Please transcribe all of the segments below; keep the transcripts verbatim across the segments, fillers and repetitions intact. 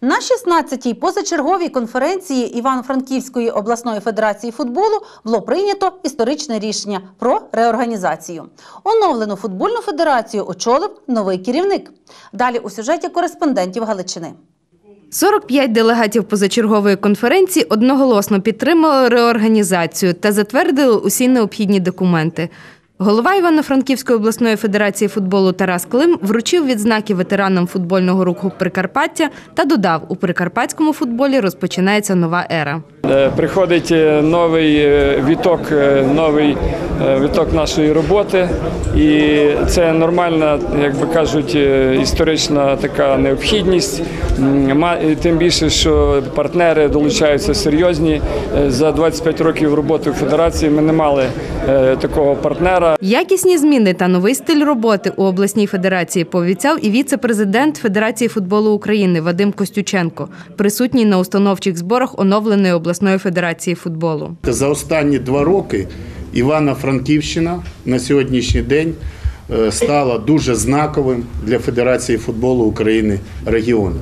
На шістнадцятій позачерговій конференції Івано-Франківської обласної федерації футболу було прийнято історичне рішення про реорганізацію. Оновлену футбольну федерацію очолив новий керівник. Далі у сюжеті кореспондентів Галичини. сорок п'ять делегатів позачергової конференції одноголосно підтримали реорганізацію та затвердили усі необхідні документи. Голова Івано-Франківської обласної федерації футболу Тарас Клим вручив відзнаки ветеранам футбольного руху Прикарпаття та додав, у прикарпатському футболі розпочинається нова ера. Приходить новий віток, новий віток нашої роботи, і це нормальна, як би кажуть, історична така необхідність. Тим більше, що партнери долучаються серйозні. За двадцять п'ять років роботи в федерації ми не мали такого партнера. Якісні зміни та новий стиль роботи у обласній федерації пообіцяв і віце-президент Федерації футболу України Вадим Костюченко, присутній на установчих зборах оновленої обласної федерації футболу. За останні два роки Івано-Франківщина на сьогоднішній день стала дуже знаковим для Федерації футболу України регіоном.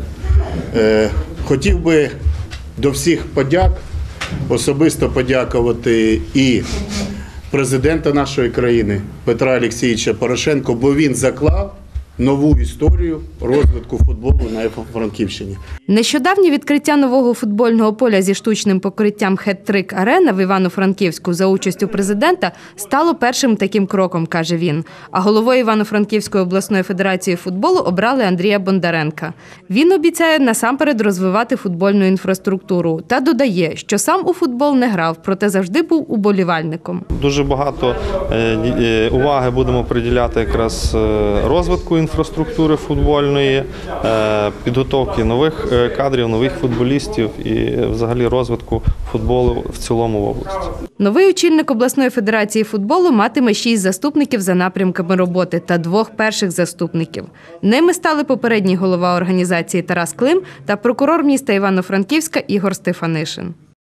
Хотів би до всіх подяк особисто подякувати і президента нашої країни Петра Олексійовича Порошенка, бо він заклав нову історію розвитку футболу на Івано-Франківщині. Нещодавнє відкриття нового футбольного поля зі штучним покриттям «Хет-трик Арена» в Івано-Франківську за участю президента стало першим таким кроком, каже він. А головою Івано-Франківської обласної федерації футболу обрали Андрія Бондаренка. Він обіцяє насамперед розвивати футбольну інфраструктуру та додає, що сам у футбол не грав, проте завжди був уболівальником. Дуже багато уваги будемо приділяти якраз розвитку інфраструктури футбольної, підготовки нових кадрів, нових футболістів і взагалі розвитку футболу в цілому в області. Новий очільник обласної федерації футболу матиме шість заступників за напрямками роботи та двох перших заступників. Ними стали попередній голова організації Тарас Клим та прокурор міста Івано-Франківська Ігор Стефанишин.